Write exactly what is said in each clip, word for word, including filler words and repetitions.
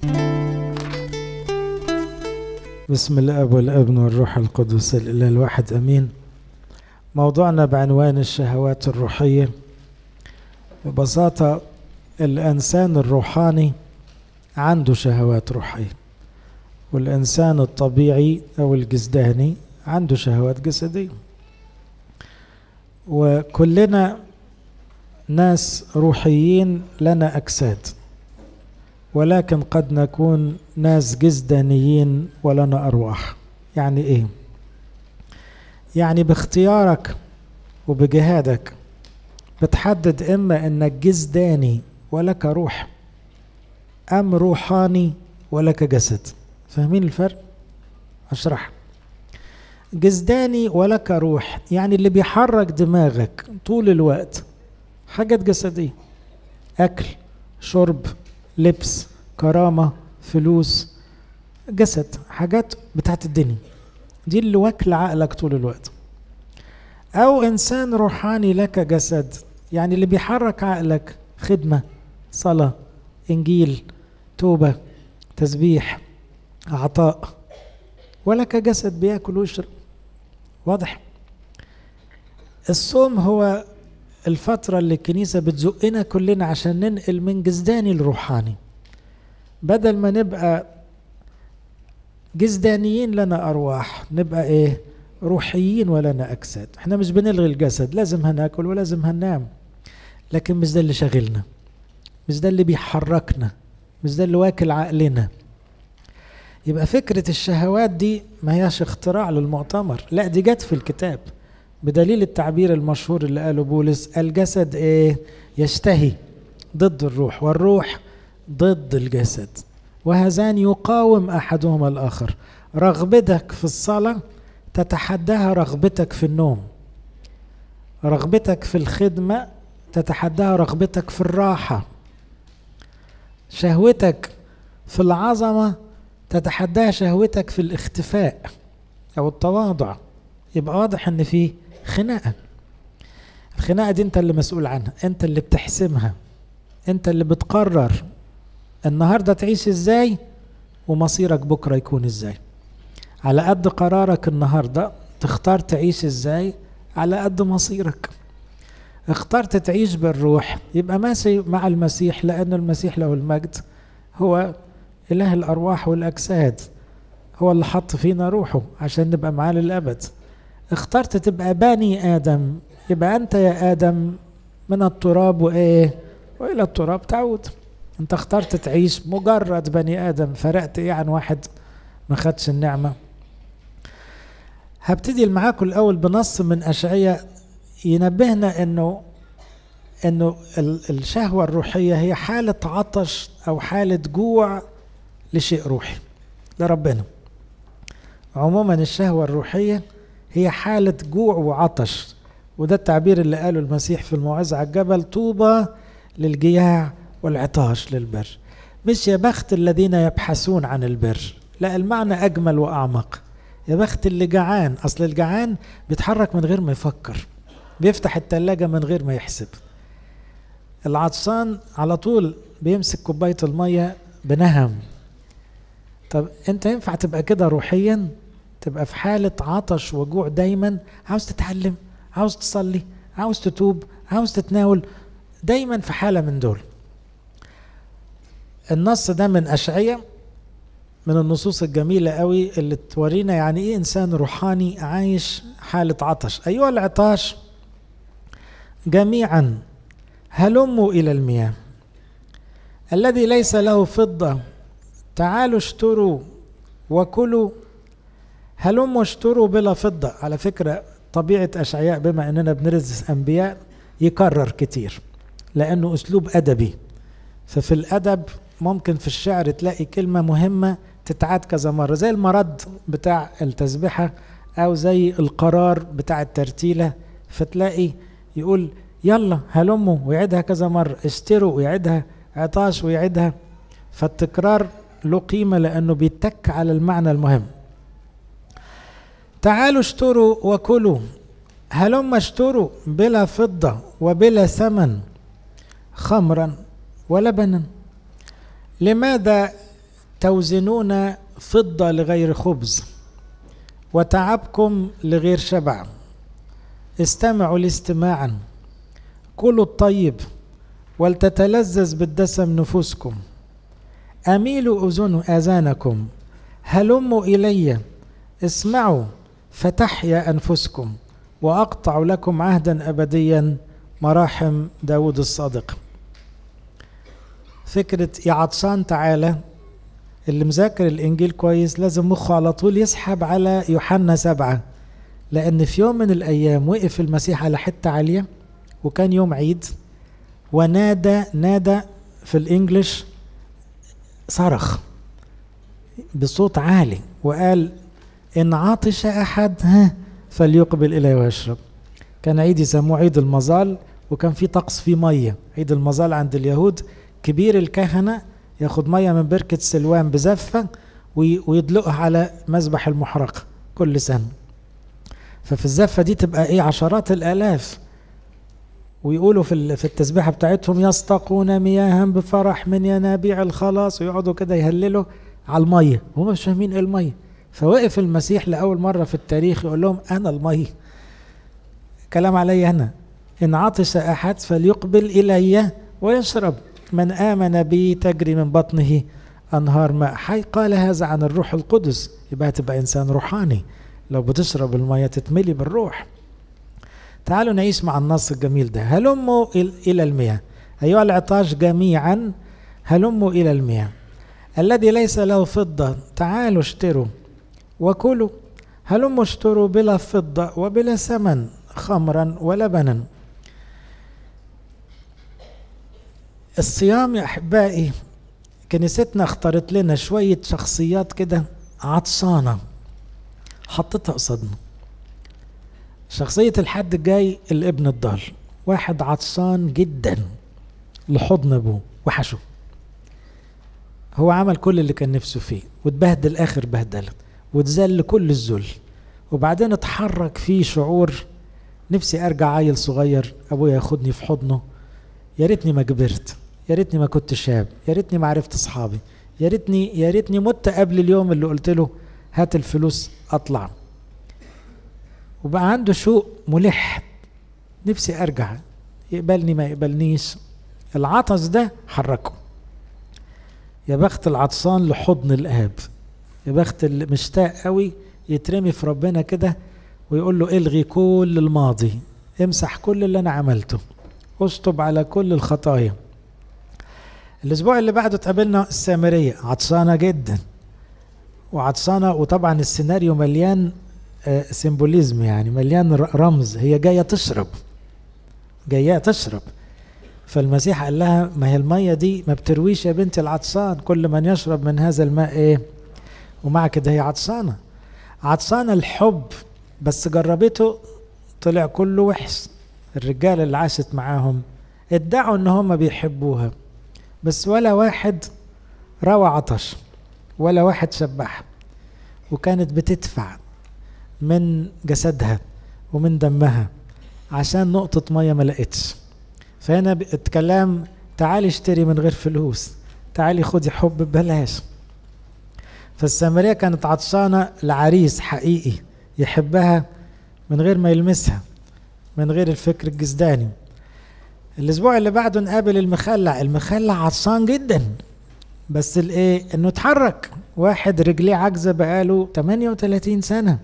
بسم الاب والابن والروح القدس الاله الواحد امين. موضوعنا بعنوان الشهوات الروحيه. ببساطه الانسان الروحاني عنده شهوات روحيه، والانسان الطبيعي او الجسداني عنده شهوات جسديه. وكلنا ناس روحيين لنا اجساد، ولكن قد نكون ناس جسدانيين ولنا أرواح. يعني إيه؟ يعني باختيارك وبجهادك بتحدد إما إنك جسداني ولك روح، أم روحاني ولك جسد. فاهمين الفرق؟ أشرح. جسداني ولك روح يعني اللي بيحرك دماغك طول الوقت حاجات جسدية، أكل، شرب، لبس، كرامة، فلوس، جسد، حاجات بتاعت الدنيا، دي اللي واكل عقلك طول الوقت. او انسان روحاني لك جسد، يعني اللي بيحرك عقلك خدمة، صلاة، انجيل، توبة، تسبيح، عطاء، ولك جسد بياكل ويشرب. واضح؟ الصوم هو الفترة اللي الكنيسة بتزقنا كلنا عشان ننقل من جسداني لروحاني، بدل ما نبقى جسدانيين لنا أرواح نبقى إيه؟ روحيين ولنا أجساد. احنا مش بنلغي الجسد، لازم هناكل ولازم هننام، لكن مش ده اللي شاغلنا، مش ده اللي بيحركنا، مش ده اللي واكل عقلنا. يبقى فكرة الشهوات دي ما هياش اختراع للمؤتمر، لا دي جت في الكتاب، بدليل التعبير المشهور اللي قاله بولس: الجسد ايه؟ يشتهي ضد الروح، والروح ضد الجسد، وهذان يقاوم احدهما الاخر. رغبتك في الصلاة تتحداها رغبتك في النوم، رغبتك في الخدمة تتحداها رغبتك في الراحة، شهوتك في العظمة تتحداها شهوتك في الاختفاء او التواضع. يبقى واضح ان في خناقة. الخناقة دي انت اللي مسؤول عنها، انت اللي بتحسمها، انت اللي بتقرر النهاردة تعيش ازاي ومصيرك بكرة يكون ازاي. على قد قرارك النهاردة تختار تعيش ازاي، على قد مصيرك. اخترت تعيش بالروح يبقى ماشي مع المسيح، لأن المسيح له المجد هو إله الأرواح والأجساد، هو اللي حط فينا روحه عشان نبقى معاه للأبد. اخترت تبقى بني آدم، يبقى أنت يا آدم من التراب وإيه؟ وإلى التراب تعود. أنت اخترت تعيش مجرد بني آدم، فرقت إيه عن واحد ما خدش النعمة؟ هبتدي معاكم الأول بنص من أشعياء ينبهنا إنه إنه الشهوة الروحية هي حالة عطش أو حالة جوع لشيء روحي لربنا. عموما الشهوة الروحية هي حالة جوع وعطش، وده التعبير اللي قاله المسيح في الموعظة على الجبل: طوبى للجياع والعطاش للبر. مش يا بخت الذين يبحثون عن البر، لا، المعنى أجمل وأعمق. يا بخت اللي جعان. أصل الجعان بيتحرك من غير ما يفكر، بيفتح التلاجة من غير ما يحسب. العطشان على طول بيمسك كوباية المية بنهم. طب انت ينفع تبقى كده روحيا؟ تبقى في حالة عطش وجوع دايما، عاوز تتعلم، عاوز تصلي، عاوز تتوب، عاوز تتناول، دايما في حالة من دول. النص ده من أشعياء، من النصوص الجميلة قوي اللي تورينا يعني ايه إنسان روحاني عايش حالة عطش. أيها العطاش جميعا هلموا إلى المياه، الذي ليس له فضة تعالوا اشتروا وكلوا. هلموا اشتروا بلا فضة. على فكرة طبيعة أشعياء بما أننا بندرس أنبياء يكرر كتير، لأنه أسلوب أدبي. ففي الأدب ممكن في الشعر تلاقي كلمة مهمة تتعاد كذا مرة، زي المرد بتاع التسبيحة أو زي القرار بتاع الترتيلة، فتلاقي يقول يلا هلموا ويعيدها كذا مرة، اشتروا ويعيدها، عطاش ويعيدها. فالتكرار له قيمة لأنه بيتك على المعنى المهم. تعالوا اشتروا وكلوا، هلم اشتروا بلا فضة وبلا ثمن خمرا ولبنا. لماذا توزنون فضة لغير خبز وتعبكم لغير شبع. استمعوا لاستماعا، كلوا الطيب ولتتلذذ بالدسم نفوسكم. أميلوا أذن آذانكم، هلموا إلي، اسمعوا فتحيا أنفسكم، وأقطع لكم عهدا أبديا، مراحم داود الصادق. فكرة يا عطشان تعالى، اللي مذاكر الإنجيل كويس لازم مخه على طول يسحب على يوحنا سبعة، لأن في يوم من الأيام وقف المسيح على حتة عالية وكان يوم عيد، ونادى نادى في الإنجليش، صرخ بصوت عالي وقال إن عطش أحد ها فليقبل إلي ويشرب. كان عيد يسموه عيد المظال، وكان في طقس فيه مية. عيد المظال عند اليهود كبير الكهنة ياخد مية من بركة سلوان بزفة ويدلقها على مذبح المحرقة كل سنة، ففي الزفة دي تبقى ايه عشرات الآلاف، ويقولوا في في التسبيحة بتاعتهم يستقون مياها بفرح من ينابيع الخلاص، ويقعدوا كده يهللوا على المية وهم مش فاهمين ايه المية. فوقف المسيح لأول مرة في التاريخ يقول لهم أنا المية، كلام علي أنا، إن عطش أحد فليقبل إلي ويشرب، من آمن بي تجري من بطنه أنهار ماء حي. قال هذا عن الروح القدس، يبقى تبقى إنسان روحاني لو بتشرب المية تتملي بالروح. تعالوا نعيش مع النص الجميل ده. هلموا إلى المياه أيها العطاش جميعا، هلموا إلى المياه. الذي ليس له فضة تعالوا اشتروا وكلوا، هلموا اشتروا بلا فضة وبلا ثمن خمرا ولبنا. الصيام يا أحبائي، كنيستنا اختارت لنا شوية شخصيات كده عطسانة حطتها قصادنا. شخصية الحد الجاي الابن الضال، واحد عطسان جدا لحضن ابوه، وحشه، هو عمل كل اللي كان نفسه فيه واتبهدل آخر بهدلة واتذل كل الذل، وبعدين اتحرك فيه شعور نفسي ارجع عيل صغير ابويا ياخدني في حضنه، يا ريتني ما كبرت، يا ريتني ما كنت شاب، يا ريتني ما عرفت اصحابي، يا ريتني يا ريتني مت قبل اليوم اللي قلت له هات الفلوس اطلع. وبقى عنده شوق ملح، نفسي ارجع، يقبلني ما يقبلنيش. العطس ده حركه. يا بخت العطسان لحضن الاب، يا بخت اللي مشتاق قوي يترمي في ربنا كده ويقول له الغي كل الماضي، امسح كل اللي انا عملته، اشطب على كل الخطايا. الاسبوع اللي بعده تقابلنا السامرية عطسانة جدا وعطسانة، وطبعا السيناريو مليان آه سيمبوليزم، يعني مليان رمز، هي جاية تشرب جاية تشرب فالمسيح قال لها ما هي المية دي ما بترويش يا بنتي العطسان، كل من يشرب من هذا الماء ايه، ومع كده هي عطسانة عطسانة الحب، بس جربته طلع كله وحش. الرجال اللي عاشت معاهم ادعوا ان هم بيحبوها، بس ولا واحد روى عطش ولا واحد شبعها، وكانت بتدفع من جسدها ومن دمها عشان نقطة مية ما لقيتش. فهنا الكلام تعالي اشتري من غير فلوس، تعالي خدي حب ببلاش. فالسامرية كانت عطشانة لعريس حقيقي يحبها من غير ما يلمسها، من غير الفكر الجسداني. الاسبوع اللي بعده نقابل المخلع، المخلع عطشان جدا، بس الايه انه اتحرك، واحد رجليه عاجزه بقاله ثمانية وثلاثين سنة.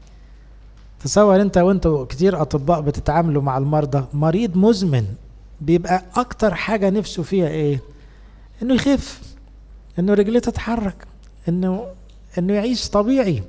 تصور انت وانتوا كتير اطباء بتتعاملوا مع المرضى، مريض مزمن بيبقى اكتر حاجة نفسه فيها ايه؟ انه يخف، انه رجليه تتحرك، انه انه يعيش طبيعي.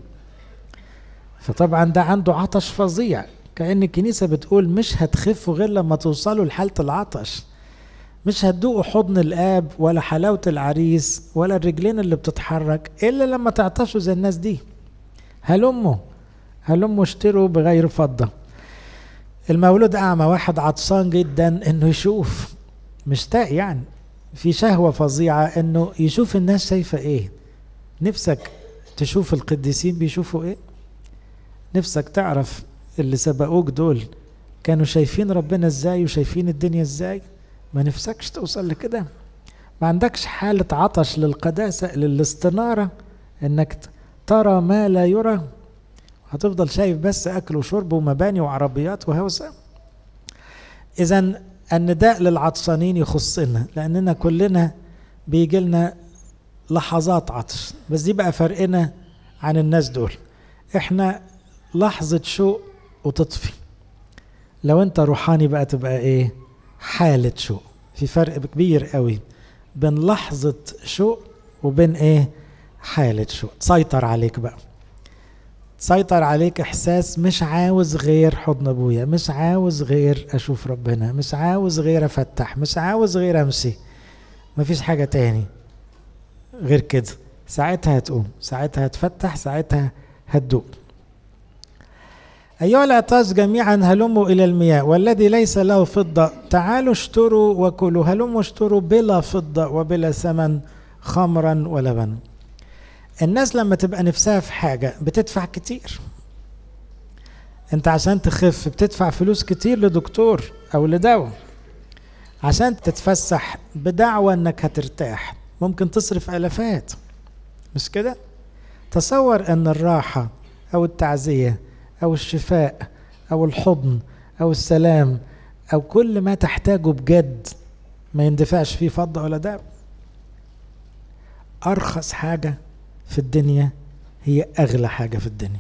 فطبعا ده عنده عطش فظيع، كأن الكنيسة بتقول مش هتخفوا غير لما توصلوا لحالة العطش، مش هتدوقوا حضن الآب ولا حلاوة العريس ولا الرجلين اللي بتتحرك إلا لما تعطشوا زي الناس دي. هلموا هلموا اشتروا بغير فضة. المولود أعمى، واحد عطشان جدا إنه يشوف، مشتاق يعني، في شهوة فظيعة إنه يشوف الناس شايفة إيه. نفسك تشوف القديسين بيشوفوا إيه، نفسك تعرف اللي سبقوك دول كانوا شايفين ربنا ازاي وشايفين الدنيا ازاي. ما نفسكش توصل لكده؟ ما عندكش حالة عطش للقداسة للاستنارة، انك ترى ما لا يرى، هتفضل شايف بس اكل وشرب ومباني وعربيات وهوسة. اذا النداء للعطشانين يخصنا، لاننا كلنا بيجي لنا لحظات عطش، بس دي بقى فرقنا عن الناس دول. احنا لحظة شوق وتطفي، لو انت روحاني بقى تبقى ايه؟ حالة شوق. في فرق كبير قوي بين لحظة شوق وبين ايه؟ حالة شوق. تسيطر عليك بقى، تسيطر عليك احساس مش عاوز غير حضن ابويا، مش عاوز غير اشوف ربنا، مش عاوز غير افتح، مش عاوز غير امشي، مفيش حاجة تاني غير كده. ساعتها هتقوم، ساعتها هتفتح، ساعتها هتدوق. أيها العطاش جميعا هلموا إلى المياه، والذي ليس له فضة تعالوا اشتروا وكلوا. هلموا اشتروا بلا فضة وبلا ثمن خمرا ولبن. الناس لما تبقى نفسها في حاجة بتدفع كتير. انت عشان تخف بتدفع فلوس كتير لدكتور أو لدواء. عشان تتفسح بدعوة انك هترتاح ممكن تصرف آلافات، مش كده؟ تصور ان الراحة أو التعزية أو الشفاء أو الحضن أو السلام أو كل ما تحتاجه بجد ما يندفعش فيه فضة ولا دهب. أرخص حاجة في الدنيا هي أغلى حاجة في الدنيا.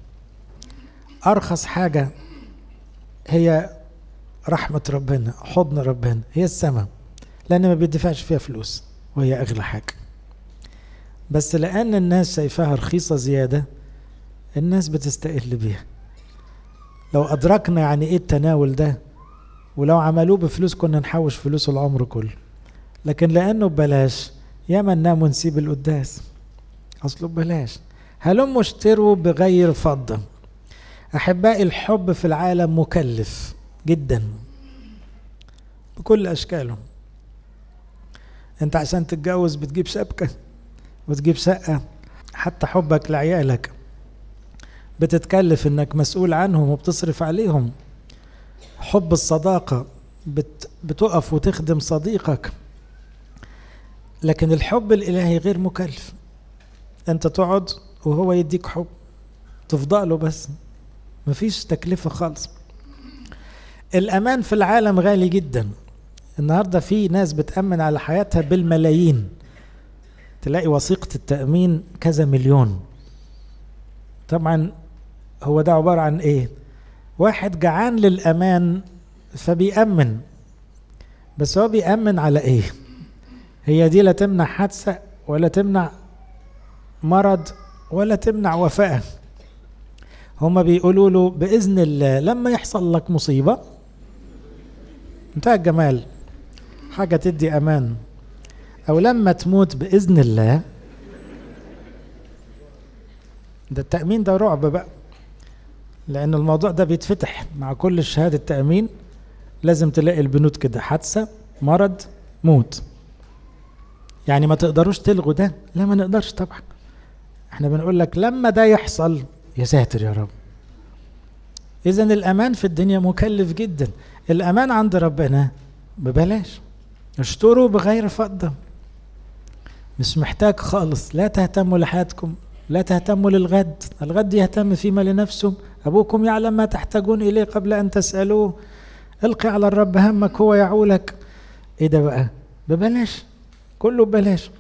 أرخص حاجة هي رحمة ربنا، حضن ربنا، هي السماء، لأن ما بيدفعش فيها فلوس وهي أغلى حاجة. بس لأن الناس شايفاها رخيصة زيادة الناس بتستقل بيها. لو أدركنا يعني إيه التناول ده، ولو عملوه بفلوس كنا نحوش فلوس العمر كله، لكن لأنه ببلاش ياما ننام ونسيب القداس، أصله ببلاش. هلم اشتروا بغير فضة. أحبائي الحب في العالم مكلف جدا بكل أشكاله. أنت عشان تتجوز بتجيب شبكة وتجيب شقة، حتى حبك لعيالك بتتكلف انك مسؤول عنهم وبتصرف عليهم. حب الصداقة بت بتقف وتخدم صديقك. لكن الحب الإلهي غير مكلف، انت تقعد وهو يديك حب تفضله، بس مفيش تكلفة خالص. الأمان في العالم غالي جدا. النهاردة في ناس بتأمن على حياتها بالملايين، تلاقي وثيقة التأمين كذا مليون. طبعا هو ده عبارة عن ايه؟ واحد جعان للأمان فبيأمن، بس هو بيأمن على ايه؟ هي دي لا تمنع حادثة ولا تمنع مرض ولا تمنع وفاة. هما بيقولوا له بإذن الله لما يحصل لك مصيبة، انتهى الجمال، حاجة تدي أمان. أو لما تموت بإذن الله. ده التأمين ده رعب بقى، لأن الموضوع ده بيتفتح مع كل شهادة تأمين. لازم تلاقي البنود كده: حادثة، مرض، موت. يعني ما تقدروش تلغوا ده؟ لا ما نقدرش طبعا. احنا بنقول لك لما ده يحصل يا ساتر يا رب. إذن الأمان في الدنيا مكلف جدا. الأمان عند ربنا ببلاش. اشتروا بغير فضة. مش محتاج خالص. لا تهتموا لحياتكم، لا تهتموا للغد، الغد يهتم فيما لنفسه. أبوكم يعلم ما تحتاجون إليه قبل أن تسألوه. القي على الرب همك هو يعولك. إيه ده بقى؟ ببلاش، كله ببلاش.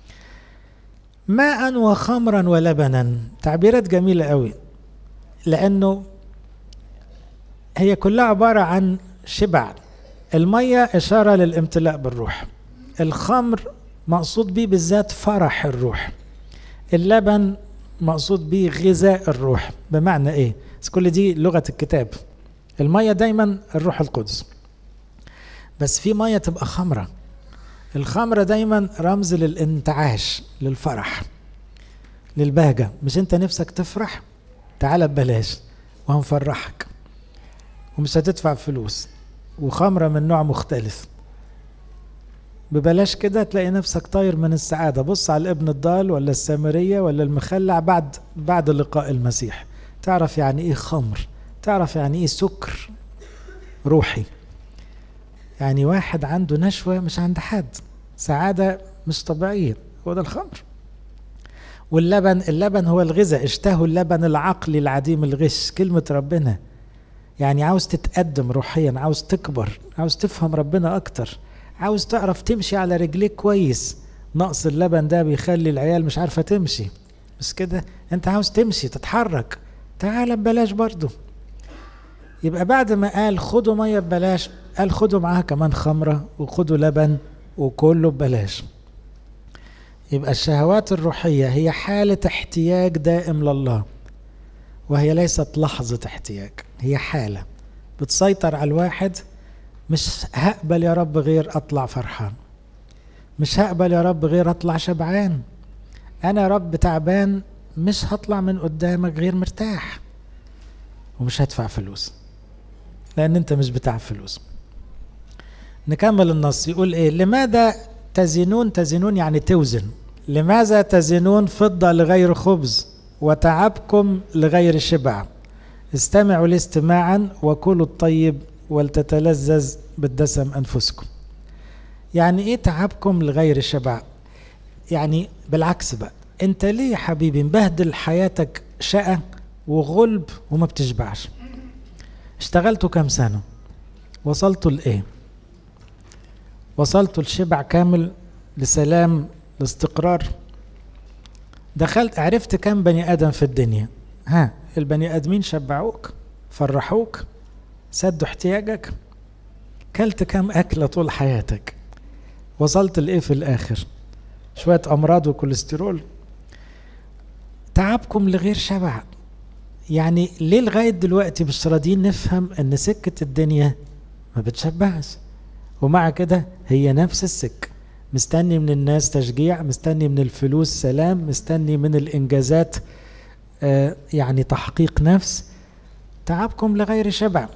ماء وخمرا ولبنا، تعبيرات جميلة قوي، لأنه هي كلها عبارة عن شبع. المية إشارة للامتلاء بالروح، الخمر مقصود به بالذات فرح الروح، اللبن مقصود به غذاء الروح. بمعنى ايه؟ بس كل دي لغة الكتاب. المية دايما الروح القدس، بس في مية تبقى خمرة. الخمرة دايما رمز للانتعاش، للفرح، للبهجة. مش انت نفسك تفرح؟ تعال ببلاش وهنفرحك ومش هتدفع فلوس، وخمرة من نوع مختلف ببلاش كده، تلاقي نفسك طاير من السعادة. بص على الابن الضال ولا السامرية ولا المخلع بعد بعد لقاء المسيح، تعرف يعني ايه خمر، تعرف يعني ايه سكر روحي. يعني واحد عنده نشوة مش عند حد، سعادة مش طبيعية، هو ده الخمر. واللبن، اللبن هو الغذاء، اشتهوا اللبن العقلي العديم الغش، كلمة ربنا. يعني عاوز تتقدم روحيا، عاوز تكبر، عاوز تفهم ربنا اكتر، عاوز تعرف تمشي على رجليك كويس. نقص اللبن ده بيخلي العيال مش عارفة تمشي، بس كده انت عاوز تمشي تتحرك، تعال ببلاش برضو. يبقى بعد ما قال خدوا مية ببلاش، قال خدوا معاها كمان خمرة وخدوا لبن وكله ببلاش. يبقى الشهوات الروحية هي حالة احتياج دائم لله، وهي ليست لحظة احتياج، هي حالة بتسيطر على الواحد. مش هقبل يا رب غير أطلع فرحان، مش هقبل يا رب غير أطلع شبعان، أنا يا رب تعبان مش هطلع من قدامك غير مرتاح، ومش هدفع فلوس لأن أنت مش بتاع فلوس. نكمل النص يقول إيه؟ لماذا تزنون؟ تزنون يعني توزن. لماذا تزنون فضة لغير خبز وتعبكم لغير شبع؟ استمعوا لي استماعا وكلوا الطيب ولتتلذذ بالدسم أنفسكم. يعني إيه تعبكم لغير شبع؟ يعني بالعكس بقى، أنت ليه يا حبيبي مبهدل حياتك شقة وغلب وما بتشبعش؟ اشتغلتوا كام سنة؟ وصلتوا لإيه؟ وصلتوا لشبع كامل، لسلام، لاستقرار؟ دخلت عرفت كم بني آدم في الدنيا؟ ها، البني آدمين شبعوك؟ فرحوك؟ سدوا احتياجك؟ كلت كم أكلة طول حياتك؟ وصلت لإيه في الآخر؟ شوية أمراض وكوليسترول. تعبكم لغير شبع. يعني ليه لغاية دلوقتي مش راضيين نفهم أن سكة الدنيا ما بتشبعش، ومع كده هي نفس السكة. مستني من الناس تشجيع، مستني من الفلوس سلام، مستني من الإنجازات آه يعني تحقيق نفس. تعبكم لغير شبع.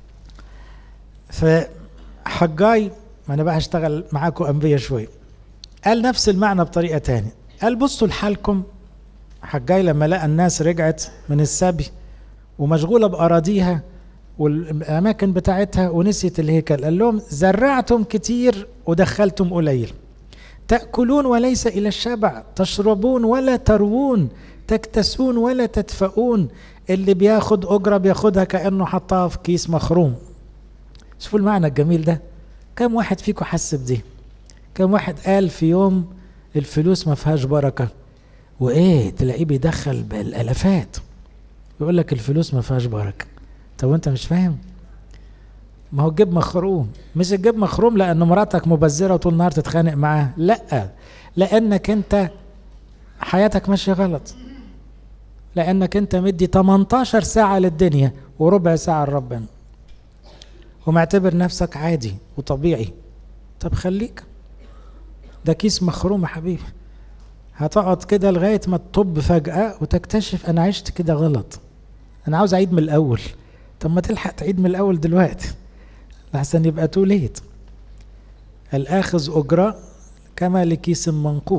فحجاي، ما أنا بقى هشتغل معاكم أنبياء شوي، قال نفس المعنى بطريقة تانية. قال بصوا لحالكم. حجاي لما لقى الناس رجعت من السبي ومشغولة بأراضيها والأماكن بتاعتها ونسيت الهيكل، قال لهم زرعتم كتير ودخلتم قليل، تأكلون وليس إلى الشبع، تشربون ولا تروون، تكتسون ولا تدفئون. اللي بياخد أجرة بياخدها كأنه حطها في كيس مخروم. شوفوا المعنى الجميل ده. كم واحد فيكم حس بدي؟ كم واحد قال في يوم الفلوس ما فيهاش بركة؟ وإيه تلاقيه بيدخل بالألفات يقول لك الفلوس ما فيهاش بركة. طب وانت مش فاهم؟ ما هو الجيب مخروم. مش الجيب مخروم لأن مراتك مبذرة وطول النهار تتخانق معاها، لا، لأنك انت حياتك ماشية غلط، لأنك انت مدي تمنتاشر ساعة للدنيا وربع ساعة لربنا ومعتبر نفسك عادي وطبيعي. طب خليك، ده كيس مخروم يا حبيبي. هتقعد كده لغاية ما تطب فجأة وتكتشف أنا عشت كده غلط، أنا عاوز أعيد من الأول. طب ما تلحق تعيد من الأول دلوقتي لحسن يبقى تو ليت. الآخذ أجرة كما لكيس منقوب.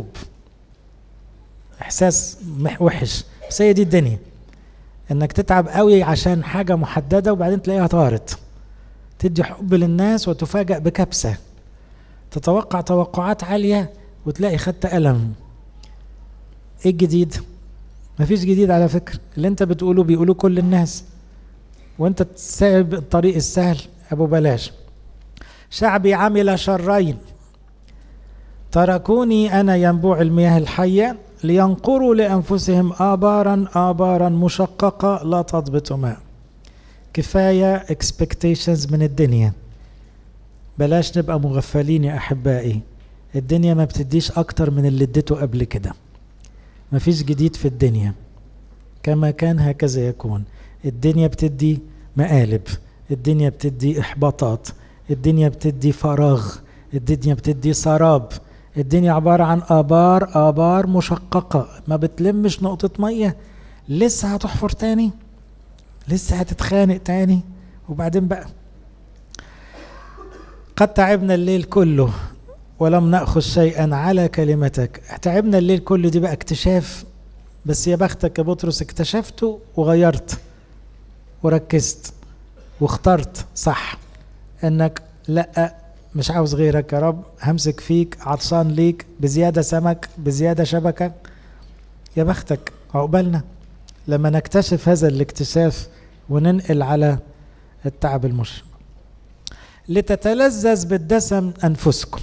إحساس وحش، بس هي دي الدنيا، إنك تتعب قوي عشان حاجة محددة وبعدين تلاقيها طارت. تدي حب للناس وتفاجأ بكبسة، تتوقع توقعات عالية وتلاقي خدت ألم. ايه الجديد؟ مفيش جديد على فكرة. اللي انت بتقوله بيقولوا كل الناس، وانت تسائب الطريق السهل ابو بلاش. شعبي عمل شرين تركوني انا ينبوع المياه الحية، لينقروا لانفسهم آبارا آبارا مشققة لا تضبط ماء. كفاية expectations من الدنيا. بلاش نبقى مغفلين يا احبائي. الدنيا ما بتديش اكتر من اللي اديته قبل كده. مفيش جديد في الدنيا، كما كان هكذا يكون. الدنيا بتدي مقالب، الدنيا بتدي احباطات، الدنيا بتدي فراغ، الدنيا بتدي سراب. الدنيا عبارة عن آبار آبار مشققة، ما بتلمش نقطة مية. لسه هتحفر تاني، لسه هتتخانق تاني. وبعدين بقى قد تعبنا الليل كله ولم نأخذ شيئا على كلمتك. تعبنا الليل كله دي بقى اكتشاف. بس يا بختك يا بطرس اكتشفته وغيرت وركزت واخترت صح، انك لا مش عاوز غيرك يا رب، همسك فيك، عطشان ليك، بزيادة سمك بزيادة شبكة. يا بختك، عقبالنا لما نكتشف هذا الاكتشاف وننقل على التعب المشرق. لتتلذذ بالدسم أنفسكم.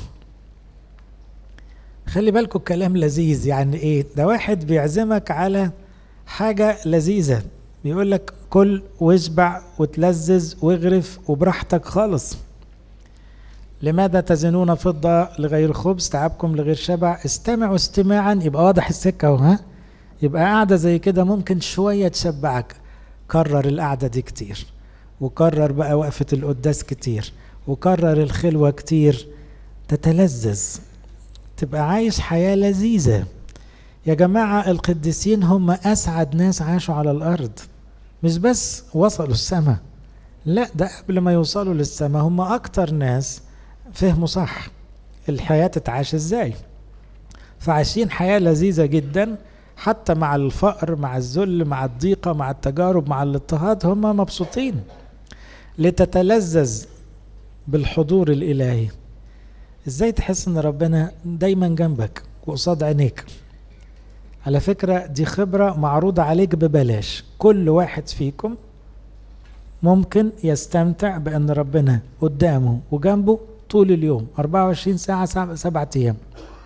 خلي بالكم الكلام لذيذ، يعني ايه ده؟ واحد بيعزمك على حاجة لذيذة، بيقول لك كل واشبع وتلذذ واغرف وبراحتك خالص. لماذا تزنون فضة لغير خبز، تعبكم لغير شبع؟ استمعوا استماعا. يبقى واضح السكة اهو، ها؟ يبقى قاعدة زي كده ممكن شوية تشبعك. كرر القعدة دي كتير، وكرر بقى وقفة القداس كتير، وكرر الخلوة كتير، تتلذذ، تبقى عايش حياة لذيذة. يا جماعة القديسين هم أسعد ناس عاشوا على الأرض، مش بس وصلوا السماء، لا ده قبل ما يوصلوا للسماء هم أكتر ناس فهموا صح الحياة تتعاش ازاي، فعايشين حياة لذيذة جدا حتى مع الفقر، مع الذل، مع الضيقة، مع التجارب، مع الاضطهاد، هم مبسوطين. لتتلذذ بالحضور الإلهي. ازاي تحس ان ربنا دايما جنبك وقصاد عينيك؟ على فكرة دي خبرة معروضة عليك ببلاش. كل واحد فيكم ممكن يستمتع بأن ربنا قدامه وجنبه طول اليوم أربعة وعشرين ساعة، سبعة أيام.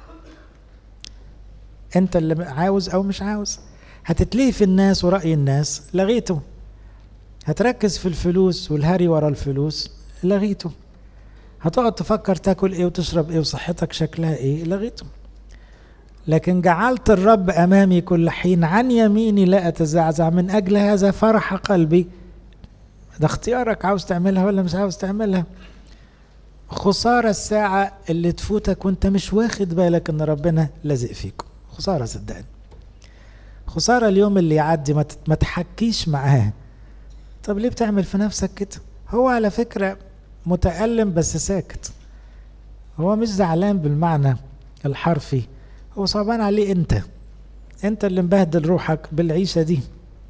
أنت اللي عاوز أو مش عاوز. هتتلهي في الناس ورأي الناس، لغيته. هتركز في الفلوس والهري ورا الفلوس، لغيته. هتقعد تفكر تاكل ايه وتشرب ايه وصحتك شكلها ايه، لغيته. لكن جعلت الرب أمامي كل حين، عن يميني لا أتزعزع، من أجل هذا فرح قلبي. ده اختيارك، عاوز تعملها ولا مش عاوز تعملها. خسارة الساعة اللي تفوتك وانت مش واخد بالك ان ربنا لازق فيكم، خسارة صدقني. خسارة اليوم اللي يعدي ما تحكيش معاه. طب ليه بتعمل في نفسك كده؟ هو على فكرة متألم بس ساكت، هو مش زعلان بالمعنى الحرفي، هو صعبان عليه انت انت اللي مبهدل روحك بالعيشة دي.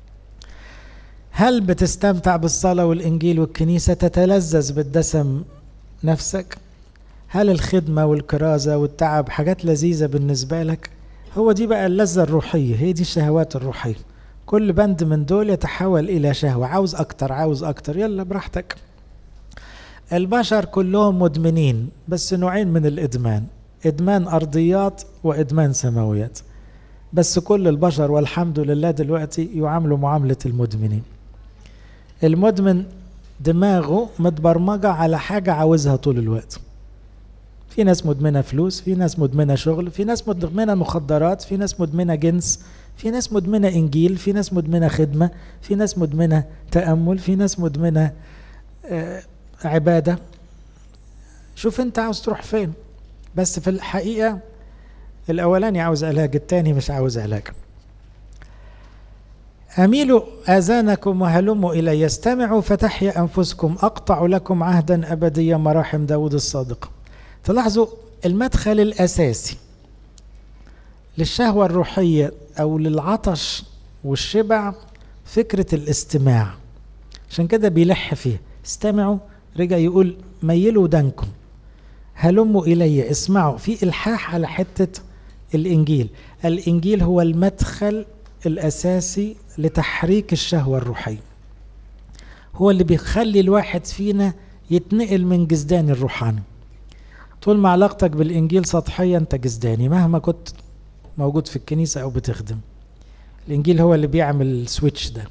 هل بتستمتع بالصلاة والإنجيل والكنيسة؟ تتلذذ بالدسم نفسك؟ هل الخدمة والكرازة والتعب حاجات لذيذة بالنسبة لك؟ هو دي بقى اللذة الروحية، هي دي الشهوات الروحية. كل بند من دول يتحول إلى شهوة، عاوز أكتر عاوز أكتر، يلا براحتك. البشر كلهم مدمنين، بس نوعين من الإدمان، إدمان أرضيات وإدمان سماويات. بس كل البشر والحمد لله دلوقتي يعاملوا معاملة المدمنين. المدمن دماغه متبرمجة على حاجة عاوزها طول الوقت. في ناس مدمنة فلوس، في ناس مدمنة شغل، في ناس مدمنة مخدرات، في ناس مدمنة جنس، في ناس مدمنة إنجيل، في ناس مدمنة خدمة، في ناس مدمنة تأمل، في ناس مدمنة آه عبادة. شوف انت عاوز تروح فين. بس في الحقيقة الأولاني عاوز علاج، التاني مش عاوز علاج. أميلوا آذانكم وهلموا إلي، يستمعوا فتحيا أنفسكم، أقطع لكم عهدا أبديا، مراحم داود الصادق. تلاحظوا المدخل الأساسي للشهوة الروحية أو للعطش والشبع فكرة الاستماع. عشان كده بيلح فيه، استمعوا، رجع يقول ميلوا ودانكم، هلموا إلي، اسمعوا. في إلحاح على حتة الإنجيل. الإنجيل هو المدخل الأساسي لتحريك الشهوة الروحية، هو اللي بيخلي الواحد فينا يتنقل من جزدان الروحاني. طول ما علاقتك بالإنجيل سطحية أنت جزداني مهما كنت موجود في الكنيسة أو بتخدم. الإنجيل هو اللي بيعمل السويتش ده.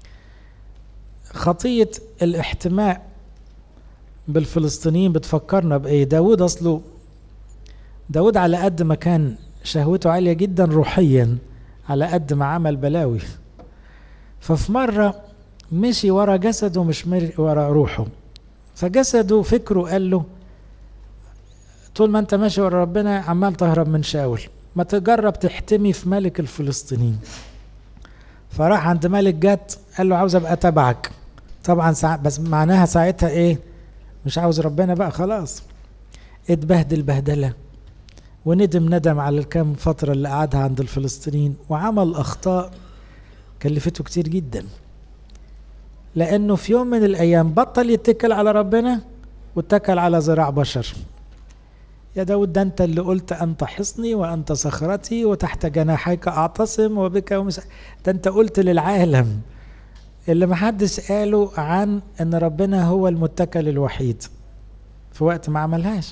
خطية الاحتماء بالفلسطينيين بتفكرنا بإيه؟ داود أصله داود على قد ما كان شهوته عالية جدا روحيا، على قد ما عمل بلاوي. ففي مرة مشي ورا جسده مش ورا روحه، فجسده فكره قال له طول ما انت ماشي ورا ربنا عمال تهرب من شاول، ما تجرب تحتمي في ملك الفلسطينيين. فراح عند ملك جت قال له عاوز ابقى تبعك. طبعا سا... بس معناها ساعتها ايه؟ مش عاوز ربنا بقى خلاص. اتبهدل بهدلة وندم ندم على الكام فترة اللي قعدها عند الفلسطينيين، وعمل أخطاء كلفته كتير جدا، لأنه في يوم من الأيام بطل يتكل على ربنا واتكل على ذراع بشر. يا داود ده انت اللي قلت انت حصني وانت صخرتي وتحت جناحيك اعتصم وبك ومس... ده انت قلت للعالم اللي محدش قاله عن ان ربنا هو المتكل الوحيد في وقت ما عملهاش.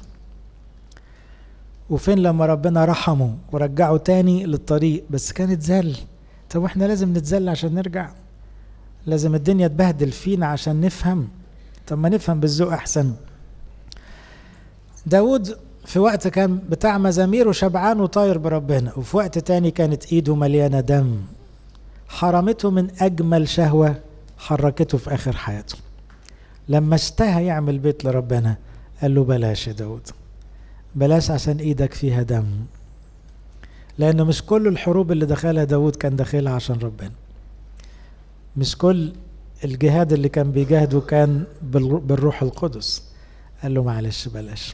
وفين لما ربنا رحمه ورجعه تاني للطريق، بس كانت زل. طب احنا لازم نتزل عشان نرجع؟ لازم الدنيا تبهدل فينا عشان نفهم؟ طب ما نفهم بالذوق احسن. داود في وقت كان بتاع مزامير وشبعان وطاير بربنا، وفي وقت تاني كانت ايده مليانة دم حرمته من اجمل شهوة حركته في اخر حياته. لما اشتهى يعمل بيت لربنا قال له بلاش يا داود، بلاش عشان ايدك فيها دم. لانه مش كل الحروب اللي دخلها داود كان داخلها عشان ربنا، مش كل الجهاد اللي كان بيجاهده كان بالروح القدس. قال له معلش بلاش.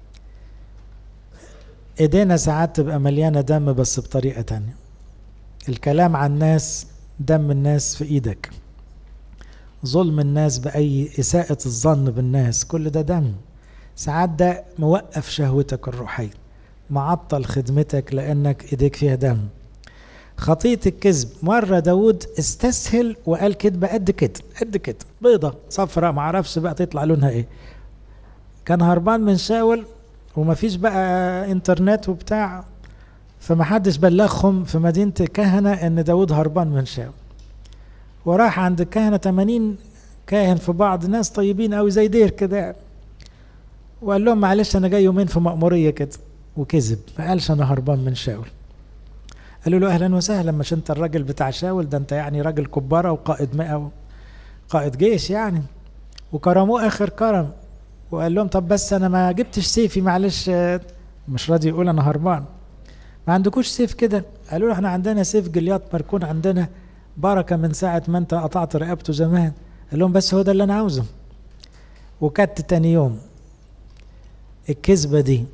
ايدينا ساعات تبقى مليانة دم بس بطريقة تانية. الكلام عن الناس، دم الناس في ايدك، ظلم الناس بأي إساءة الظن بالناس، كل ده دم. ساعات ده موقف شهوتك الروحية، معطل خدمتك لأنك إيديك فيها دم. خطية الكذب، مرة داود استسهل وقال كذبة قد كده قد كده بيضة صفراء معرفش بقى تطلع لونها ايه. كان هربان من شاول ومفيش بقى انترنت وبتاع، فمحدش بلغهم في مدينة الكهنة ان داود هربان من شاول، وراح عند الكهنة ثمانين كاهن في بعض، ناس طيبين قوي زي دير كده، وقال لهم معلش انا جاي يومين في مأمورية كده، وكذب ما قالش انا هربان من شاول. قالوا له اهلا وسهلا، مش انت الراجل بتاع شاول ده، انت يعني راجل كبارة وقائد مئة قائد جيش يعني، وكرموه اخر كرم. وقال لهم طب بس انا ما جبتش سيفي معلش، مش راضي يقول انا هربان. ما عندكوش سيف كده؟ قالوا له احنا عندنا سيف جليات مركون عندنا بركة من ساعة ما انت قطعت رقبته زمان. قال لهم بس هو ده اللي انا عاوزه. وكت تاني يوم. الكذبة دي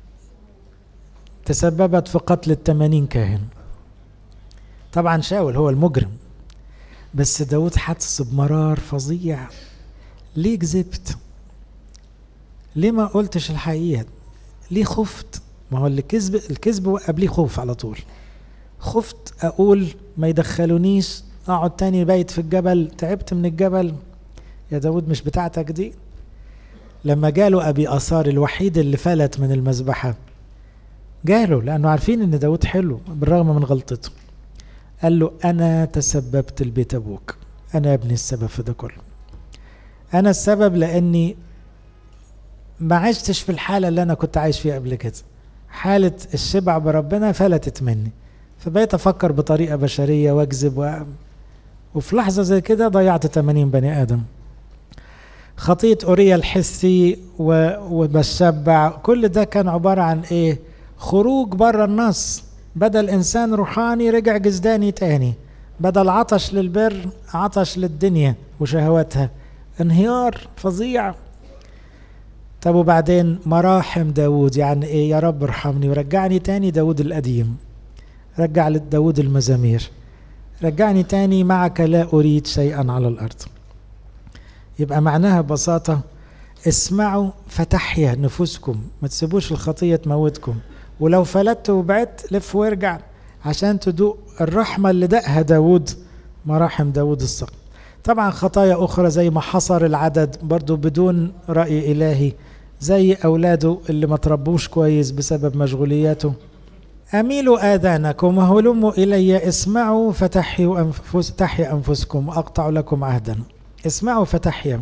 تسببت في قتل الثمانين كاهن. طبعا شاول هو المجرم، بس داود حدث بمرار فظيع. ليه كذبت؟ ليه ما قلتش الحقيقة؟ ليه خفت؟ ما هو اللي كذب، الكذب قبليه خوف على طول. خفت اقول ما يدخلونيش، اقعد تاني بايت في الجبل، تعبت من الجبل. يا داود مش بتاعتك دي. لما جاله ابي اثار الوحيد اللي فلت من المذبحة، جاله لانه عارفين ان داود حلو بالرغم من غلطته، قال له انا تسببت لبيت ابوك، انا ابني السبب في ده كله، انا السبب لاني ما عشتش في الحالة اللي انا كنت عايش فيها قبل كده. حالة الشبع بربنا فلتت مني، فبقيت افكر بطريقة بشرية واكذب و... وفي لحظة زي كده ضيعت ثمانين بني ادم. خطية أوريا الحسي و... وبشبع، كل ده كان عبارة عن ايه؟ خروج بره النص. بدل انسان روحاني رجع جسداني تاني، بدل عطش للبر عطش للدنيا وشهواتها، انهيار فظيع. طب وبعدين مراحم داود يعني ايه؟ يا رب ارحمني ورجعني تاني داود القديم، رجع لداود المزامير، رجعني تاني معك لا اريد شيئا على الارض. يبقى معناها ببساطة اسمعوا فتحيا نفوسكم، ما تسيبوش الخطية تموتكم، ولو فلت وبعدت لف وارجع عشان تدوق الرحمة اللي دقها داود، مراحم داود الصغير. طبعا خطايا أخرى زي ما حصر العدد برضو بدون رأي إلهي، زي أولاده اللي ما تربوش كويس بسبب مشغولياته. أميلوا آذانكم وهلموا إلي، اسمعوا فتحيوا أنفس تحيا أنفسكم وأقطع لكم عهدا. اسمعوا فتحيا.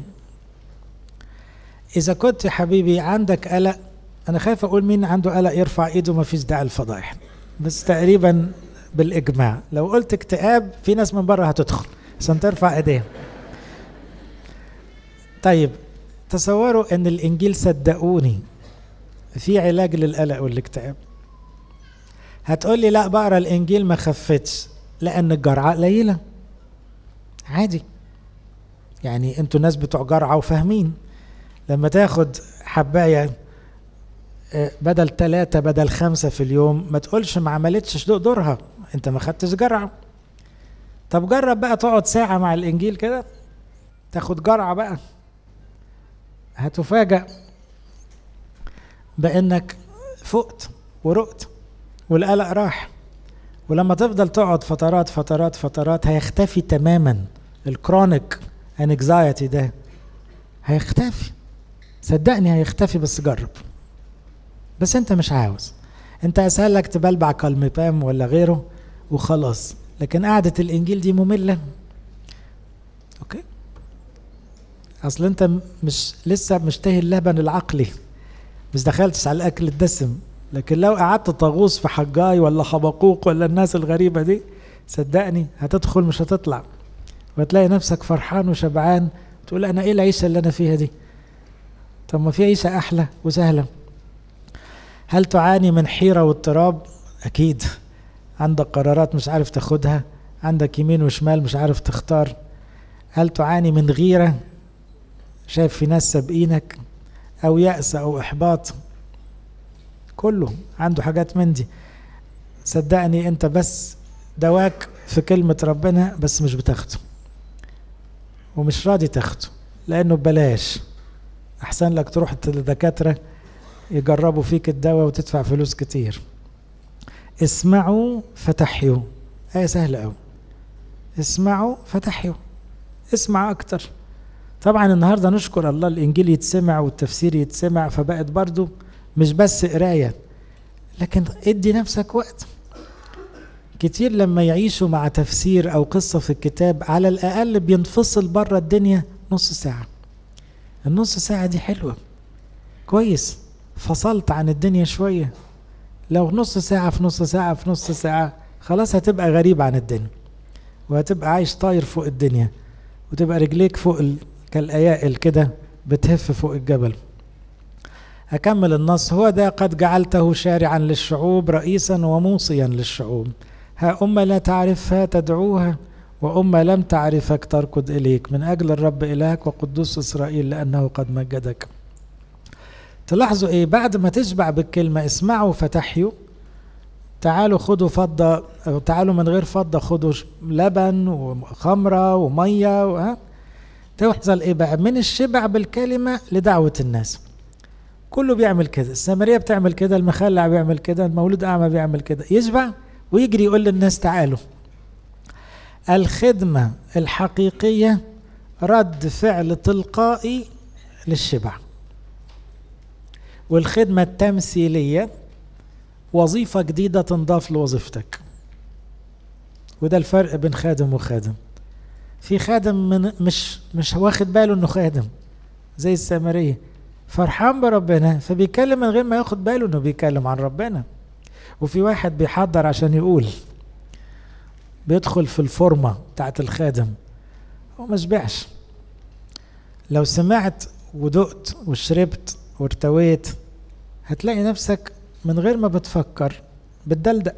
إذا كنت يا حبيبي عندك قلق، أنا خايف أقول مين عنده قلق يرفع إيده، ما فيش داعي الفضايح، بس تقريبا بالإجماع لو قلت اكتئاب في ناس من بره هتدخل عشان ترفع إيديها. طيب تصوروا ان الانجيل صدقوني في علاج للقلق والاكتئاب. هتقولي لا بقرا الانجيل ما خفتش، لان الجرعه قليله. عادي يعني، انتوا ناس بتوع جرعه وفاهمين. لما تاخد حبايه بدل ثلاثة بدل خمسة في اليوم ما تقولش ما عملتش دورها، انت ما خدتش جرعه. طب جرب بقى تقعد ساعه مع الانجيل كده، تاخد جرعه بقى، هتفاجأ بأنك فقت ورقت والقلق راح. ولما تفضل تقعد فترات فترات فترات هيختفي تماما الكرونيك انكزايتي ده، هيختفي صدقني هيختفي. بس جرب، بس انت مش عاوز، انت اسهل لك تبلبع كالميبام ولا غيره وخلاص. لكن قعدة الانجيل دي مملة. اوكي، اصل انت مش لسه مشتهي اللبن العقلي، مش دخلتش على الاكل الدسم. لكن لو قعدت تغوص في حجاي ولا حبقوق ولا الناس الغريبة دي صدقني هتدخل مش هتطلع، وهتلاقي نفسك فرحان وشبعان تقول انا ايه العيشة اللي انا فيها دي؟ طب ما في عيشة احلى وسهلة. هل تعاني من حيرة واضطراب؟ اكيد. عندك قرارات مش عارف تاخدها، عندك يمين وشمال مش عارف تختار. هل تعاني من غيرة؟ شايف في ناس سابقينك، او يأس او احباط؟ كله عنده حاجات من دي. صدقني انت بس دواك في كلمة ربنا، بس مش بتاخده ومش راضي تاخده لانه ببلاش. احسن لك تروح للدكاترة يجربوا فيك الدواء وتدفع فلوس كتير. اسمعوا فتحيوا، ايه سهلة اوي. اسمعوا فتحيوا، اسمع اكتر. طبعا النهاردة نشكر الله الانجيل يتسمع والتفسير يتسمع، فبقت برضو مش بس قراية، لكن ادي نفسك وقت. كتير لما يعيشوا مع تفسير او قصة في الكتاب على الاقل بينفصل بره الدنيا نص ساعة. النص ساعة دي حلوة كويس، فصلت عن الدنيا شوية. لو نص ساعة في نص ساعة في نص ساعة خلاص هتبقى غريب عن الدنيا، وهتبقى عايش طاير فوق الدنيا، وتبقى رجليك فوق ال... كالأيائل كده بتهف فوق الجبل. أكمل النص. هو ده قد جعلته شارعا للشعوب، رئيسا وموصيا للشعوب. ها أمة لا تعرفها تدعوها، وأمة لم تعرفك تركض إليك، من أجل الرب إلهك وقدوس إسرائيل لأنه قد مجدك. تلاحظوا إيه بعد ما تشبع بالكلمة اسمعوا فتحيوا، تعالوا خدوا فضة، أو تعالوا من غير فضة خدوا لبن وخمرة ومية و... تحصل إيه بقى؟ من الشبع بالكلمة لدعوة الناس. كله بيعمل كده، السامرية بتعمل كده، المخلع بيعمل كده، المولود أعمى بيعمل كده، يشبع ويجري يقول للناس تعالوا. الخدمة الحقيقية رد فعل تلقائي للشبع، والخدمة التمثيلية وظيفة جديدة تنضاف لوظيفتك. وده الفرق بين خادم وخادم. في خادم من مش مش واخد باله انه خادم زي السامرية، فرحان بربنا فبيتكلم من غير ما ياخد باله انه بيتكلم عن ربنا. وفي واحد بيحضر عشان يقول، بيدخل في الفورمة بتاعت الخادم وما شبعش. لو سمعت ودقت وشربت وارتويت هتلاقي نفسك من غير ما بتفكر بتدلدق،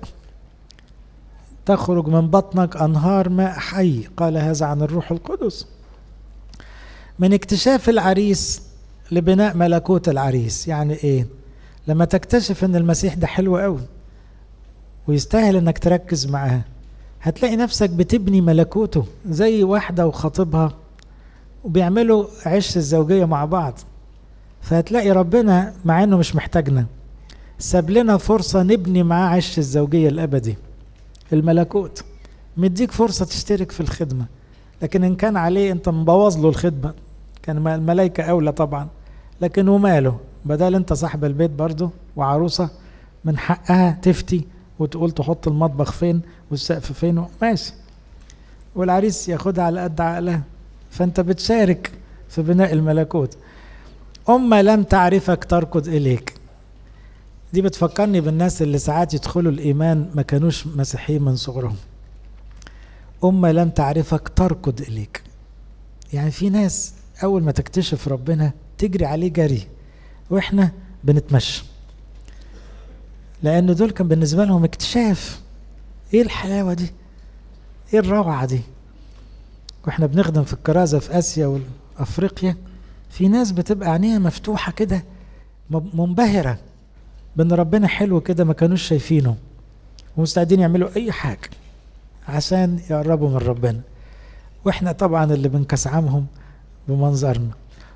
تخرج من بطنك أنهار ماء حي، قال هذا عن الروح القدس. من اكتشاف العريس لبناء ملكوت العريس. يعني ايه؟ لما تكتشف ان المسيح ده حلو قوي ويستاهل انك تركز معاه، هتلاقي نفسك بتبني ملكوته، زي واحدة وخطيبها وبيعملوا عش الزوجية مع بعض. فهتلاقي ربنا مع انه مش محتاجنا ساب لنا فرصة نبني معاه عش الزوجية الابدي، الملكوت. مديك فرصة تشترك في الخدمة، لكن ان كان عليه انت مبوظ له الخدمة، كان الملائكة اولى طبعا، لكن وماله، بدل انت صاحب البيت برضو وعروسة من حقها تفتي وتقول تحط المطبخ فين والسقف فين، ماشي، والعريس ياخدها على قد عقلها. فانت بتشارك في بناء الملكوت. أمة لم تعرفك تركض إليك، دي بتفكرني بالناس اللي ساعات يدخلوا الإيمان ما كانوش مسيحيين من صغرهم. أمة لم تعرفك تركض إليك، يعني في ناس أول ما تكتشف ربنا تجري عليه جري، وإحنا بنتمشى، لأن دول كان بالنسبة لهم اكتشاف. إيه الحلاوة دي؟ إيه الروعة دي؟ وإحنا بنخدم في الكرازة في آسيا وأفريقيا، في ناس بتبقى عينيها مفتوحة كده منبهرة بأن ربنا حلو كده ما كانوش شايفينه، ومستعدين يعملوا أي حاجة عشان يقربوا من ربنا، وإحنا طبعا اللي بنكسعمهم بمنظرنا.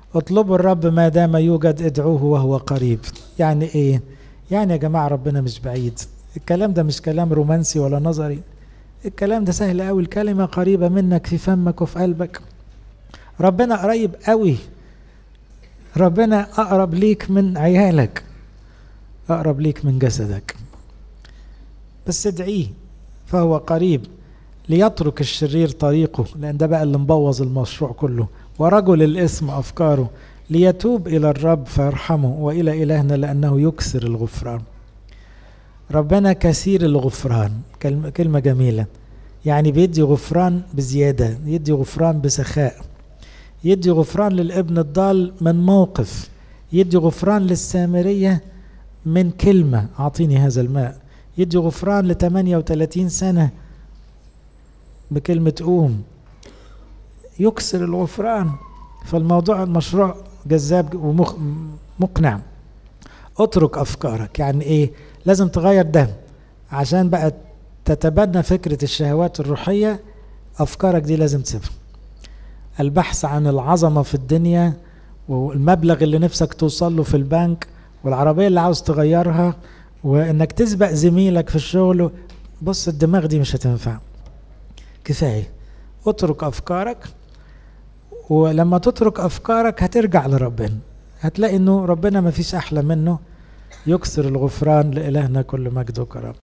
اطلبوا الرب ما دام يوجد، ادعوه وهو قريب. يعني ايه؟ يعني يا جماعة ربنا مش بعيد. الكلام ده مش كلام رومانسي ولا نظري، الكلام ده سهل قوي. الكلمة قريبة منك في فمك وفي قلبك. ربنا قريب قوي، ربنا أقرب ليك من عيالك، أقرب ليك من جسدك. بس ادعيه فهو قريب. ليترك الشرير طريقه، لأن ده بقى اللي مبوظ المشروع كله، ورجل الإثم أفكاره، ليتوب إلى الرب فيرحمه، وإلى إلهنا لأنه يكسر الغفران. ربنا كثير الغفران، كلمة جميلة، يعني بيدي غفران بزيادة، يدي غفران بسخاء، يدي غفران للابن الضال من موقف، يدي غفران للسامرية من كلمة أعطيني هذا الماء، يدي غفران لثمانية وثلاثين سنة بكلمة قوم، يكسر الغفران. فالموضوع المشروع جذاب ومقنع. اترك أفكارك، يعني إيه؟ لازم تغير ده عشان بقى تتبنى فكرة الشهوات الروحية. أفكارك دي لازم تسيبها. البحث عن العظمة في الدنيا، والمبلغ اللي نفسك توصل له في البنك، والعربية اللي عاوز تغيرها، وإنك تسبق زميلك في الشغل، بص الدماغ دي مش هتنفع. كفاية. اترك أفكارك، ولما تترك أفكارك هترجع لربنا، هتلاقي إنه ربنا ما فيش أحلى منه. يكسر الغفران. لإلهنا كل مجد وكرم.